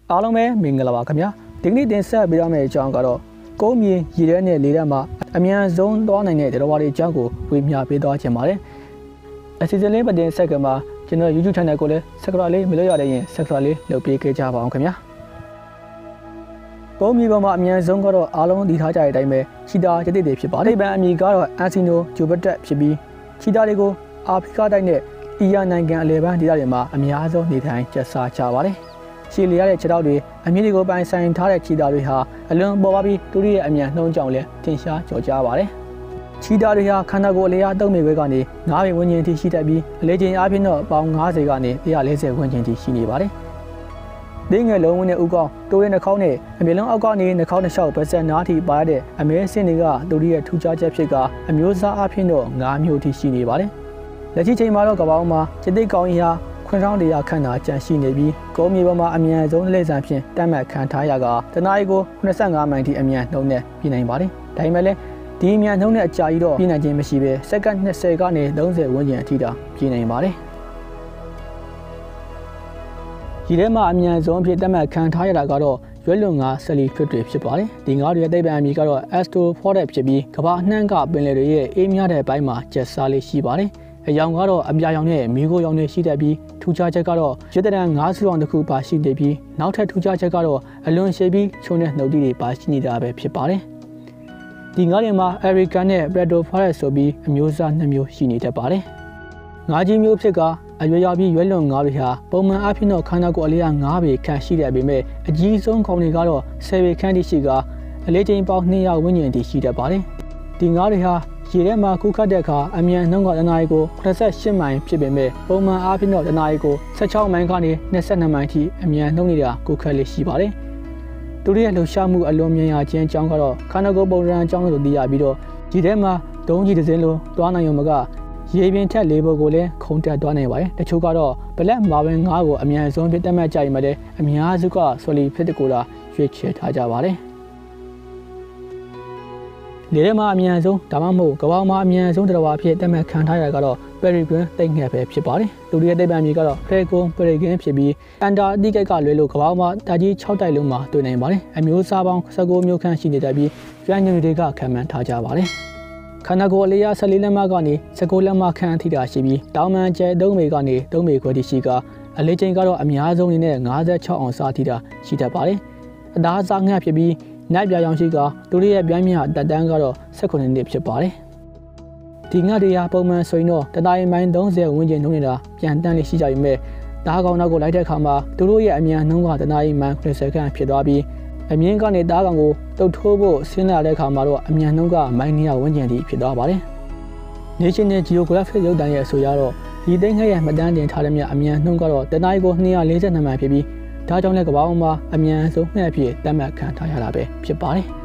အားလုံးပဲမင်္ဂလာပါခင်ဗျာဒီကနေ့တင်ဆက်ပေးရမယ့်အကြောင်းကတော့ကုန်းမြေရေထဲနဲ့လေထဲမှာအမြန်ဆုံးသွားနိုင်တဲ့တော်တော်လေးအကြောင်းကိုဝေမျှပေးသွားခြင်းပါတယ်အစီအစဉ်လေးမတင်ဆက်ကမှာကျွန်တော် YouTube channel ကိုလည်း subscribe လေးမလုပ်ရတဲ့ရင် subscribe လေးလုပ်ပေးခဲ့ကြပါအောင်ခင်ဗျာကုန်းမြေပေါ်မှာအမြန်ဆုံးကတော့အားလုံးသိထားကြတဲ့အတိုင်းပဲချီတာကျတဲ့တွေဖြစ်ပါတယ်။ဗန်အမီကတော့အန်စီနိုဂျိုဘတ်တက်ဖြစ်ပြီးချီတာတွေကိုအာဖရိကတိုက်နဲ့အီရန်နိုင်ငံအလယ်ပိုင်းဒေသတွေမှာအများဆုံးနေထိုင်ကျဆာကြပါတယ်။ရှီလီရတဲ့ခြေထောက်တွေအမြင့်တွေကိုပိုင်ဆိုင်ထားတဲ့ချီတာတွေဟာအလွန်ပေါ်ပါပြီးသူတို့ရဲ့အမြန်နှုံးကြောင့်လည်းထင်ရှားကျော်ကြားပါတယ်။ချီတာတွေဟာခန္ဓာကိုယ်အလျား3 ပေကနေ9 ပေဝန်းကျင်ထိရှိတတ်ပြီးအလေးချိန်အားဖြင့်တော့ပေါင်50ကနေ140ဝန်းကျင်ထိရှိနေပါတယ်။ဒင်းငယ်လုံးဝန်းနဲ့ဥကောင်းတိုးရဲနှာခေါင်းနဲ့အမြင့်လုံးအောက်ကနေနှာခေါင်းတစ်လျှောက်ပတ်ဆက်နားထိပါရတဲ့အမဲစင်းတွေကသူတို့ရဲ့ထူးခြားချက်ဖြစ်ကအမျိုးအစားအားဖြင့်တော့9 မျိုးထိရှိနေပါတယ်။လက်ရှိချိန်မှာတော့ကမ္ဘာပေါ်မှာကျတိတ်ကောင်းကြီးဟာ9,100 ခန့်သာကျန်ရှိနေပြီးကုန်းမြေပေါ်မှာအမြန်ဆုံးလှည့်ဆန်ဖြင့်တတ်မှတ်ခံထားရကတနအီကို85 မိုင်ထိအမြန်နှုန်းနဲ့ပြနိုင်ပါတယ်။ဒါပေမဲ့လည်းဒီအမြန်နှုန်းနဲ့အကြာကြီးတော့ပြနိုင်ခြင်းမရှိဘဲစက္ကန့်20ကနေ30ဝန်းကျင်အထိတောင်ပြနိုင်ပါတယ်။ဒီထဲမှာအမြန်ဆုံးဖြစ်တတ်မှတ်ခံထားရတာကတော့ရွက်လွန်ငါဆယ်လီဖရစ်တွေဖြစ်ပါတယ်။ဒီငါတွေရဲ့သိပ္ပံအမည်ကတော့ Astrophorid ဖြစ်ပြီးကမ္ဘာနှံ့ကပင်လယ်တွေရဲ့အေးမြတဲ့ဘက်မှာကျက်စားလေးရှိပါတယ်။အယောင်ကတော့အပြာရောင်နဲ့မီးခိုးရောင်တွေရှိတတ်ပြီးထူးခြားချက်ကတော့ရွက်တံ9 ဆူအောင်တစ်ခုပါရှိနေပြီးနောက်ထပ်ထူးခြားချက်ကတော့အလွန်ရှည်ပြီးချုံတဲ့နှုတ်သီးတွေပါရှိနေတာပဲဖြစ်ပါတယ်။ဒီငါတွေမှာ Erican နဲ့ Bradophorid ဆိုပြီးအမျိုးအစား2 မျိုးရှိနေတတ်ပါတယ်။ငါးကြီးမျိုးဖြစ်ကအရွယ်ရောက်ပြီးရွက်လွန်ငါးတွေဟာပုံမှန်အားဖြင့်တော့ခန္ဓာကိုယ်အလျား9 ပေခန့်ရှိတဲ့ပေမဲ့အကြီးဆုံးကောင်တွေကတော့10 ပေခန့်ထိရှိကအလေးချိန်ပေါင်း200ဝန်းကျင်ထိရှိတတ်ပါတယ်။ဒီငါးတွေဟာရေထဲမှာကူးခတ်တဲ့အခါအမြန်နှုန်းကတနာရီကို88 မိုင်ဖြစ်ပေမဲ့ပုံမှန်အားဖြင့်တော့တနာရီကို16 မိုင်ကနေ22 မိုင်ထိအမြန်နှုန်းနေတာကူးခတ်လေးရှိပါတယ်။သူတို့ရဲ့လှုပ်ရှားမှုအလွန်မြန်ရခြင်းအကြောင်းကတော့ခန္ဓာကိုယ်ပုံစံအကြောင်းလို့သိရပြီးတော့ဒီထဲမှာဒုံးကြီးတစ်စင်းလိုသွားနိုင်ရုံမကရေပြင်ထက်လေးပေါ်ကိုလည်းခုန်တက်သွားနိုင်ပါတယ်။တချို့ကတော့ဘလက်မာဝင်9ကိုအမြန်ဆုံးဖြစ်တတ်မှတ်ကြရင်လည်းအများစုကဆိုလီဖစ်တကိုလာရွေးချယ်ထားကြပါတယ်။လေထဲမှာအမြန်ဆုံးဒါမှမဟုတ်ကမ္ဘာမှာအမြန်ဆုံးတရဝါဖြစ်တတ်မှတ်ခံထားရတာကတော့ Peregrine တိတ်ငှက်ပဲဖြစ်ပါတယ်။သူတို့ရဲ့သိပ္ပံမြေကတော့ Falcon Peregrine ဖြစ်ပြီးအန်တာတိကက်ကလွဲလို့ကမ္ဘာမှာတာကြီး6 တိုက်လုံးမှာတွေ့နိုင်ပါတယ်။အမျိုးအစားပေါင်း19 မျိုးခန့်ရှိနေတတ်ပြီးကျွမ်းကျင်တွေကခံမှန်းထားကြပါတယ်။ခန္ဓာကိုယ်အလျား14 လက်မကနေ19 လက်မခန့်အထိတာရှိပြီးတောင်မှန်ကျဲ3 ပေကနေ3 ပေခွဲထိရှိကအလေးချိန်ကတော့အများဆုံးအနေနဲ့56 အောင်စာထိတာရှိတတ်ပါတယ်။အသားစားငှက်ဖြစ်ပြီးနတ်ပြာရောင်ရှိကသူတို့ရဲ့ပြင်းပြတက်တန်းကတော့18 နှစ်ဖြစ်ပါတယ်။ဒီငှက်တွေဟာပုံမှန်ဆိုရင်တော့တနာရီမိုင်30ဝန်းကျင်နှုန်းနေတာပြန်တန်းလေးရှိကြပေမဲ့ဒါကောင်နောက်ကိုလိုက်တဲ့အခါမှာသူတို့ရဲ့အမြန်နှုန်းကတနာရီမိုင်90ခန့်ဖြစ်သွားပြီးအမြင့်ကနေတားကောင်ကိုတုတ်ထိုးဖို့ဆင်းလာတဲ့အခါမှာတော့အမြန်နှုန်းကမိုင်200ဝန်းကျင်ထိဖြစ်သွားပါတယ်။ National Geographic ရုပ်သံရဲ့အဆိုအရတော့ဒီသိန်းငှက်ရဲ့မှတ်တမ်းတင်ထားတဲ့မြအမြန်နှုန်းကတော့တနာရီကို242 မိုင်ဖြစ်ပြီးဒါကြောင့်လည်းကမ္ဘာပေါ်မှာအမြန်ဆုံးငှက်အဖြစ်သတ်မှတ်ခံထားရတာပဲဖြစ်ပါတယ်။